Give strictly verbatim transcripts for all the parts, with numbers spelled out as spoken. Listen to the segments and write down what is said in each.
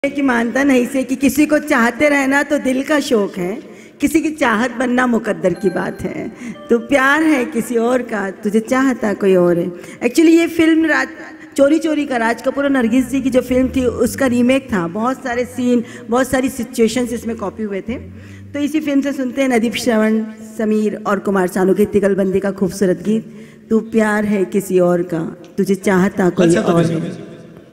कि मानता नहीं से कि किसी को चाहते रहना तो दिल का शौक है, किसी की चाहत बनना मुकद्दर की बात है। तो प्यार है किसी और का, तुझे चाहता कोई और है। एक्चुअली ये फिल्म राज चोरी चोरी का राज कपूर और नरगिस जी की जो फिल्म थी उसका रीमेक था। बहुत सारे सीन, बहुत सारी सिचुएशंस इसमें कॉपी हुए थे। तो इसी फिल्म से सुनते हैं नदीप श्रवण, समीर और कुमार सानू की तिगलबंदी का खूबसूरत गीत, तू प्यार है किसी और का, तुझे चाहता कोई और है।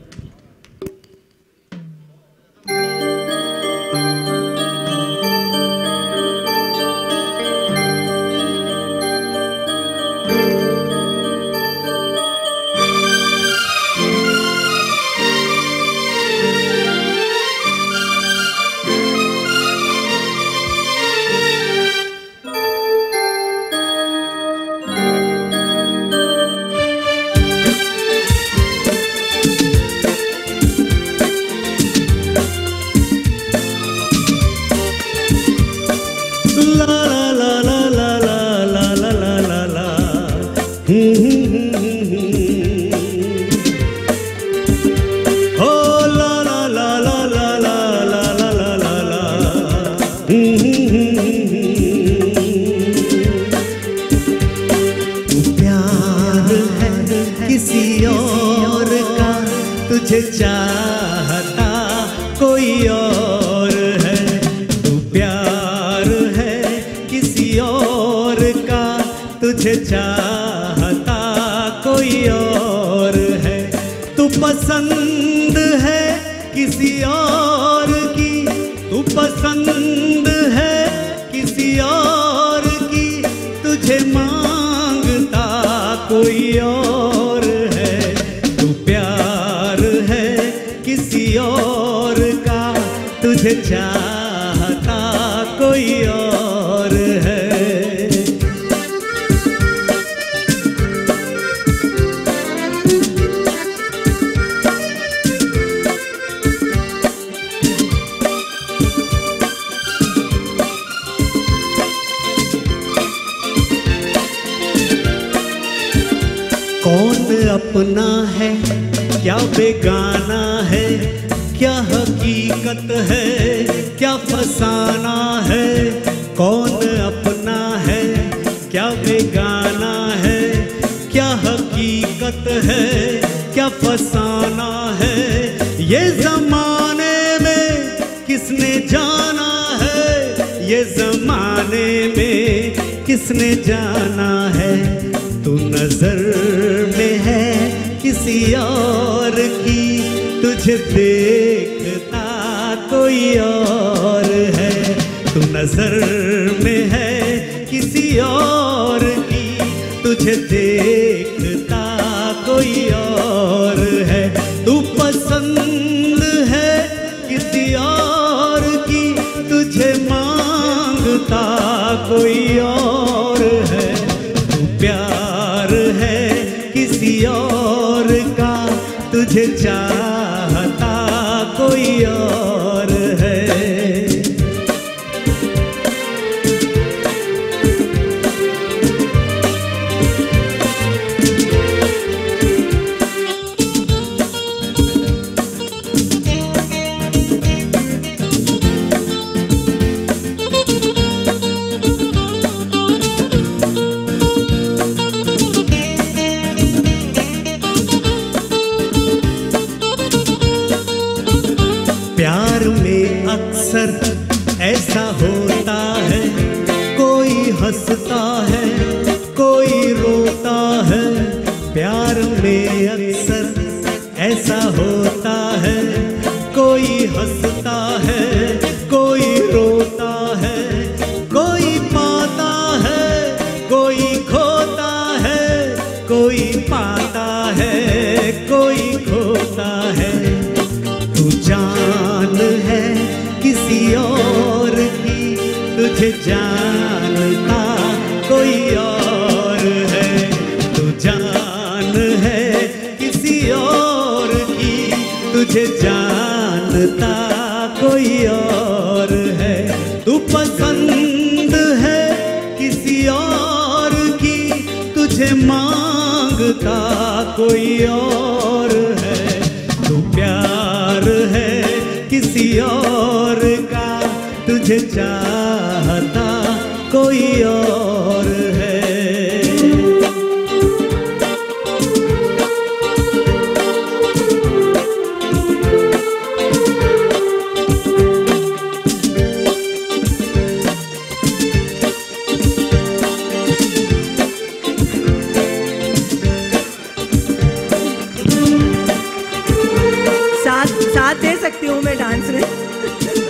किसी और का तुझे चाहता कोई और है, तू प्यार है किसी और का तुझे चाहता कोई और है, तू पसंद है किसी और की, तू पसंद है किसी और की, तुझे मांगता कोई और है, तू प्यार है किसी और का तुझे चाहता कोई और है। कौन अपना है क्या बेगाना है, क्या हकीकत है क्या फसाना है, कौन अपना है क्या बेगाना है, क्या हकीकत है क्या फसाना है, ये जमाने में किसने जाना है, ये जमाने में किसने जाना है, तू नजर में है किसी और की, तुझे देखता कोई और है, तू नजर में है किसी और की, तुझे देखता कोई और है, तू पसंद है किसी और की, तुझे मांगता कोई और है, तू प्यार है किसी और का तुझे चाहता कोई और है। प्यार में अक्सर ऐसा होता है, कोई हंसता है कोई रोता है, प्यार में अक्सर ऐसा होता है, कोई हंसता है कोई रोता है, कोई पाता है कोई खोता है, कोई पाता है कोई खोता है, तू जान है किसी और की, तुझे जानता कोई और है, तू जान है किसी और की, तुझे जानता कोई और है, तू पसंद है किसी और की, तुझे मांगता कोई और है, तू प्यार है किसी और का, तुझे चाहता कोई और है। साथ साथ दे सकती हूँ मैं डांस में।